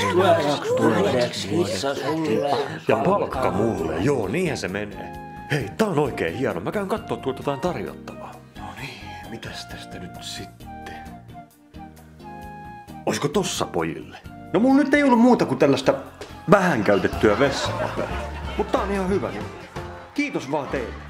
Ja palkka mulle, joo, niinhän se menee. Hei, tää on oikein hieno. Mä käyn kattoo tuolta jotain tarjottavaa. No niin, mitäs tästä nyt sitten? Oisko tossa pojille? No mulla nyt ei ollut muuta kuin tällaista vähän käytettyä vessapaperia. Mutta tää on ihan hyvä. Niin. Kiitos vaan teille.